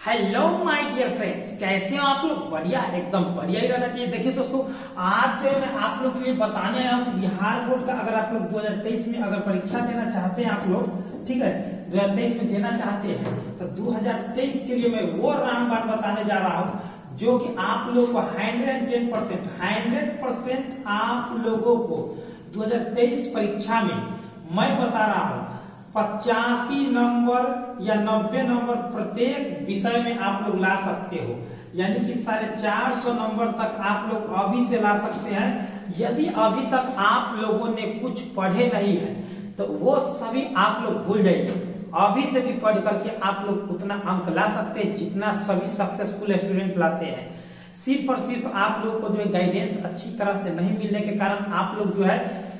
Hello my dear friends, कैसे हो आप लोग? बढ़िया, एकदम बढ़िया ही रहना चाहिए। देखिए दोस्तों, आज जो मैं आप लोग के लिए बताने आया हूँ बिहार बोर्ड का। अगर आप लोग 2023 में अगर परीक्षा देना चाहते हैं, आप लोग ठीक है 2023 में देना चाहते हैं, तो 2023 के लिए मैं वो रामबाण बताने जा रहा हूँ जो कि आप लोग को 100% आप लोगों को 2023 परीक्षा में मैं बता रहा हूँ 85 नंबर या 90 नंबर प्रत्येक विषय में आप लोग ला सकते हो। यानी कि 450 नंबर तक आप लोग अभी से ला सकते हैं। यदि अभी तक आप लोगों ने कुछ पढ़े नहीं है तो वो सभी आप लोग भूल जाइए। अभी से भी पढ़ करके आप लोग उतना अंक ला सकते हैं जितना सभी सक्सेसफुल स्टूडेंट लाते हैं। सिर्फ और सिर्फ आप लोगों को जो है गाइडेंस अच्छी तरह से नहीं मिलने के कारण आप लोग जो है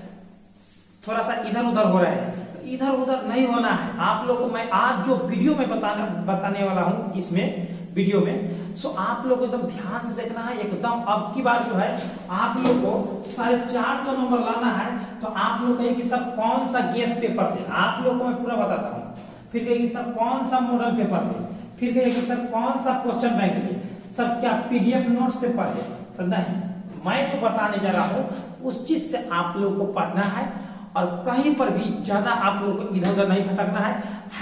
थोड़ा सा इधर उधर हो रहे हैं। इधर उधर नहीं होना है। आप लोगों को मैं आज जो वीडियो में बताने वाला हूं इसमें वीडियो में, सो आप लोग एकदम ध्यान से देखना है। एकदम अब की बार जो है आप लोग को 450 नंबर लाना है। तो आप लोग कहें कि सब कौन सा गेस पेपर थे, आप लोग को मैं पूरा बताता हूँ। फिर कहेंगे सब कौन सा मॉडल पेपर थे, फिर कहेंगे सब कौन सा क्वेश्चन बैंक थे, सब क्या पीडीएफ नोट्स से पढ़े। तो नहीं, मैं जो बताने जा रहा हूँ उस चीज से आप लोग को पढ़ना है और कहीं पर भी ज्यादा आप लोगों को इधर उधर नहीं भटकना है।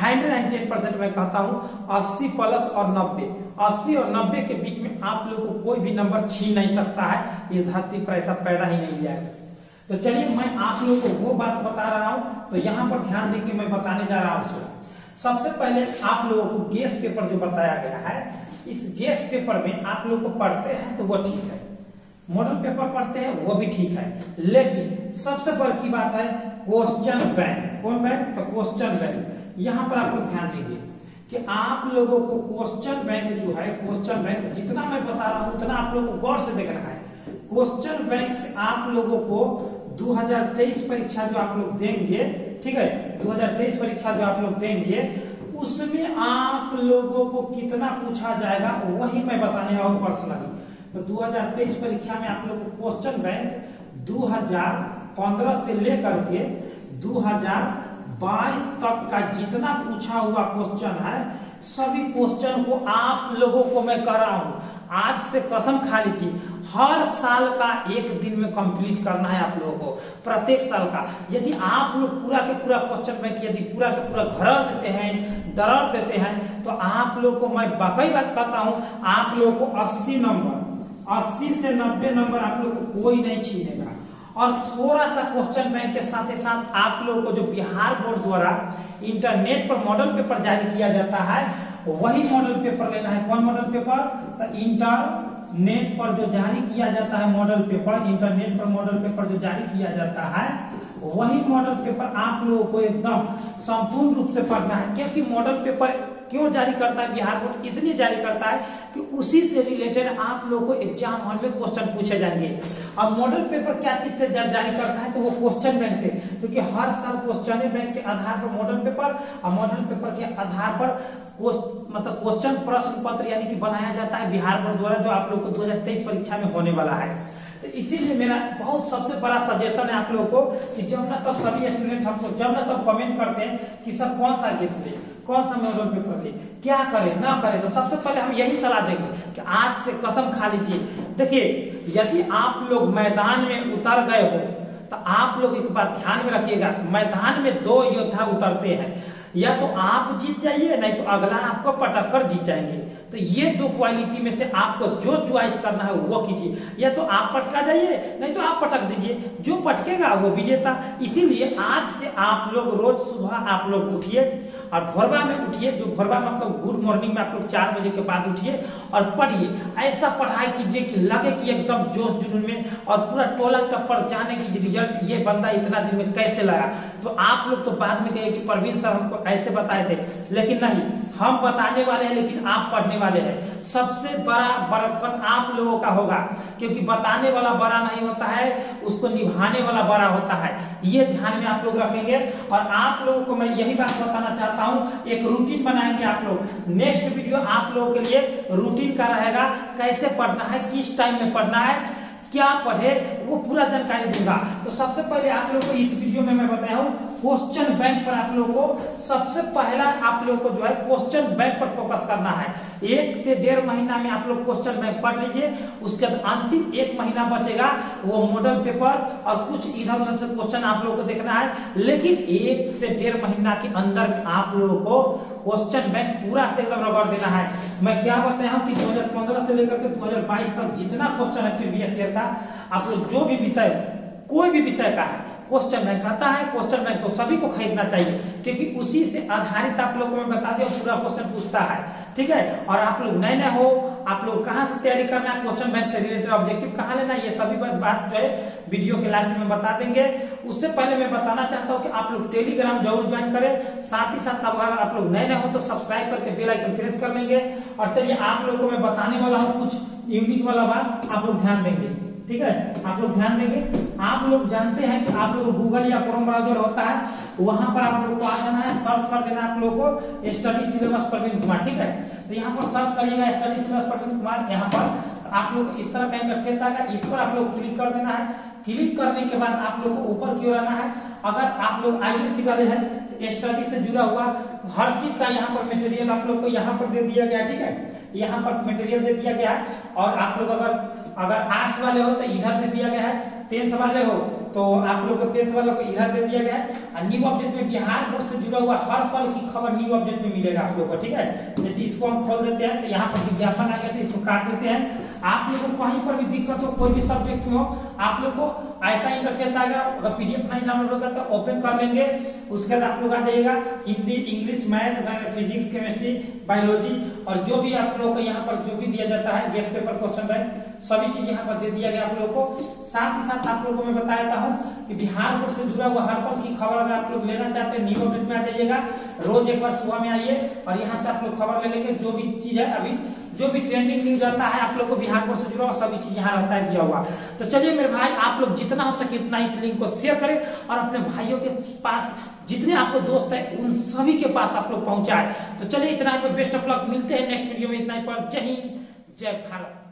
110% मैं कहता हूँ 80 प्लस और 90, 80 और 90 के बीच में आप लोग को कोई भी नंबर छीन नहीं सकता है। इस धरती पर ऐसा पैदा ही नहीं लिया है। तो चलिए मैं आप लोग को वो बात बता रहा हूँ। तो यहाँ पर ध्यान देके मैं बताने जा रहा हूँ। सबसे पहले आप लोगों को गेस पेपर जो बताया गया है, इस गेस पेपर में आप लोग को पढ़ते हैं तो वो ठीक है, मॉडल पेपर पढ़ते हैं वो भी ठीक है, लेकिन सबसे बड़ी की बात है क्वेश्चन बैंक। कौन बैंक? तो क्वेश्चन बैंक। यहाँ पर आप लोग ध्यान देंगे कि आप लोगों को क्वेश्चन बैंक जो है, क्वेश्चन बैंक जितना मैं बता रहा हूँ उतना आप लोगों को गौर से देखना है। क्वेश्चन बैंक से आप लोगों को 2023 परीक्षा जो आप लोग देंगे, ठीक है 2023 परीक्षा जो आप लोग देंगे उसमें आप लोगों को कितना पूछा जाएगा वही मैं बताने वाला हूँ पर्सनली। तो 2023 परीक्षा में आप लोग को क्वेश्चन बैंक 2015 से लेकर के 2022 तक का जितना पूछा हुआ क्वेश्चन है, सभी क्वेश्चन को आप लोगों को मैं कह रहा हूं, आज से कसम खा लीजिए, हर साल का एक दिन में कंप्लीट करना है आप लोगों को, प्रत्येक साल का। यदि आप लोग पूरा के पूरा क्वेश्चन बैंक यदि पूरा के पूरा घर देते हैं, दरड़ देते हैं, तो आप लोग को मैं बाकी बात कहता हूं, आप लोगों को 80 नंबर 80 से 90 नंबर आप लोग को कोई नहीं छीनेगा। और थोड़ा सा क्वेश्चन बैंक के साथ ही साथ आप लोगों को जो बिहार बोर्ड द्वारा इंटरनेट पर मॉडल पेपर जारी किया जाता है वही मॉडल पेपर लेना है। कौन मॉडल पेपर? तो इंटरनेट पर जो जारी किया जाता है मॉडल पेपर, इंटरनेट पर मॉडल पेपर जो जारी किया जाता है वही मॉडल पेपर आप लोगों को एकदम संपूर्ण रूप से पढ़ना है। क्योंकि मॉडल पेपर क्यों जारी करता है बिहार बोर्ड? इसलिए जारी करता है कि उसी से रिलेटेड आप लोगों को एग्जाम हॉल में क्वेश्चन पूछे जाएंगे। अब मॉडल पेपर क्या चीज से जारी करता है? तो वो क्वेश्चन बैंक से, क्योंकि हर साल क्वेश्चन बैंक के आधार पर मॉडल पेपर और मॉडल पेपर के आधार पर मतलब क्वेश्चन प्रश्न पत्र यानी कि बनाया जाता है बिहार बोर्ड द्वारा, जो आप लोग को 2023 परीक्षा में होने वाला है। तो इसीलिए मेरा बहुत सबसे बड़ा सजेशन है आप लोगों को कि जब ना तब सभी स्टूडेंट हमको जब ना तब कमेंट करते हैं कि सर कौन सा गेस ले, कौन सा मॉडल पेपर ले, क्या करें ना करें। तो सबसे पहले हम यही सलाह देंगे कि आज से कसम खा लीजिए। देखिए, यदि आप लोग मैदान में उतर गए हो तो आप लोग एक बात ध्यान में रखिएगा, मैदान में दो योद्धा उतरते हैं, या तो आप जीत जाइए नहीं तो अगला आपको पटक कर जीत जाएंगे। तो ये दो क्वालिटी में से आपको जो चॉइस करना है वो कीजिए। या तो आप पटका जाइए नहीं तो आप पटक दीजिए, जो पटकेगा वो विजेता। इसीलिए आज से आप लोग रोज सुबह आप लोग उठिए और भोरबा में उठिए, जो भोरबा मतलब गुड मॉर्निंग में आप लोग 4 बजे के बाद उठिए और पढ़िए। ऐसा पढ़ाई कीजिए कि लगे कि एकदम जोश जुनून में और पूरा टोला टप्पर जाने की रिजल्ट ये बंदा इतना दिन में कैसे लाया। तो आप लोग तो बाद में कहे कि परवीन सर हमको ऐसे बताए थे, लेकिन नहीं, हम बताने वाले हैं लेकिन आप पढ़ने वाले हैं। सबसे बड़ा बड़प्पन आप लोगों का होगा, क्योंकि बताने वाला बड़ा नहीं होता है, उसको निभाने वाला बड़ा होता है। ये ध्यान में आप लोग रखेंगे। और आप लोगों को मैं यही बात बताना चाहता हूं, एक रूटीन बनाएंगे आप लोग। नेक्स्ट वीडियो आप लोगों के लिए रूटीन का रहेगा, कैसे पढ़ना है, किस टाइम में पढ़ना है, क्या पढ़े, वो पूरा जानकारी दूंगा। तो सबसे पहले आप लोगों को इस वीडियो में मैं बताया हूँ क्वेश्चन बैंक पर। आप लोगों को सबसे पहला आप लोगों को जो है क्वेश्चन बैंक पर फोकस करना है। 1 से 1.5 महीना में आप लोग क्वेश्चन बैंक पढ़ लीजिए। उसके बाद अंतिम 1 महीना बचेगा, वो मॉडल पेपर और कुछ इधर उधर से क्वेश्चन आप लोगों को देखना है। लेकिन 1 से 1.5 महीना के अंदर में आप लोगों को क्वेश्चन बैंक पूरा से एकदम रगड़ देना है। मैं क्या बताया हूँ कि 2015 से लेकर के 2022 तक जितना क्वेश्चन है प्रीवियस ईयर का, आप लोग जो भी विषय, कोई भी विषय का है, क्वेश्चन बैंक आता है। क्वेश्चन बैंक तो सभी को खरीदना चाहिए, क्योंकि उसी से आधारित आप लोगों को मैं बता दिया पूरा क्वेश्चन पूछता है, ठीक है। और आप लोग नए नए हो, आप लोग कहाँ से तैयारी करना है, क्वेश्चन बैंक से रिलेटेड ऑब्जेक्टिव कहाँ लेना है, ये सभी बात जो है वीडियो के लास्ट में बता देंगे। उससे पहले मैं बताना चाहता हूँ कि आप लोग टेलीग्राम जरूर ज्वाइन करें। साथ ही साथ अगर आप लोग नए नए हो तो सब्सक्राइब करके बेल आइकन प्रेस कर लेंगे। और चलिए आप लोगों को मैं बताने वाला हूँ कुछ यूनिक वाला बात, आप लोग ध्यान देंगे, ठीक है। आप लोग ध्यान देंगे। आप लोग जानते हैं कि आप लोग गूगल या क्रोम ब्राउजर होता है, वहां पर आप लोगों को आ जाना है, सर्च कर देना आप लोगों को स्टडी सिलेबस प्रवीण कुमार, ठीक है। तो यहाँ पर सर्च करिएगा स्टडी सिलेबस प्रवीण कुमार। यहाँ पर आप लोग इस तरह का इंटरफेस आएगा, इस पर आप लोग क्लिक कर देना है। क्लिक करने के बाद आप लोग को ऊपर की ओर आना है। अगर आप लोग आईएससी वाले हैं तो स्टडी से जुड़ा हुआ हर चीज का यहाँ पर मटेरियल आप लोग को यहाँ पर दे दिया गया, ठीक है। यहाँ पर मटेरियल दे दिया गया है। और आप लोग अगर आर्ट्स वाले हो तो इधर दे दिया गया है, 10th वाले हो तो आप लोग को 10th वालों को इधर दे दिया गया है। और न्यू अपडेट में बिहार बोर्ड से जुड़ा हुआ हर पल की खबर न्यू अपडेट में मिलेगा आप लोग को, ठीक है। जैसे इसको हम खोल देते हैं तो यहाँ पर विज्ञापन आ गया, तो इसको काट देते हैं। आप लोगों को कहीं पर भी दिक्कत हो, कोई भी सब्जेक्ट में हो, आप लोग को ऐसा इंटरफेस आएगा। अगर पीडीएफ नहीं डाउनलोड होता तो ओपन कर लेंगे, उसके बाद आप लोग आ जाइएगा Hindi, English, math, physics, chemistry, biology और जो भी आप लोगों को यहाँ पर जो भी दिया जाता है गेस्ट पेपर, क्वेश्चन बैंक, सभी चीज यहाँ पर दे दिया गया आप लोगों को। साथ ही साथ आप लोगों को मैं बता देता हूँ कि बिहार बोर्ड से जुड़ा हुआ हर पल की खबर अगर आप लोग लेना चाहते हैं न्यू अपडेट में आ जाइएगा। रोज एक बार सुबह में आइए और यहाँ से आप लोग खबर ले लेंगे। जो भी चीज है अभी जो भी ट्रेंडिंग न्यूज आता है आप लोग को बिहार बोर्ड से जुड़ा हुआ सभी चीज यहाँ रहता है दिया हुआ। तो चलिए मेरे भाई, आप लोग जितना हो सके उतना इस लिंक को शेयर करें और अपने भाइयों के पास, जितने आपको दोस्त है उन सभी के पास आप लोग पहुंचाए। तो चलिए इतना ही, बेस्ट ऑफ लक, मिलते हैं नेक्स्ट वीडियो में। इतना ही पर, जय हिंद, जय भारत।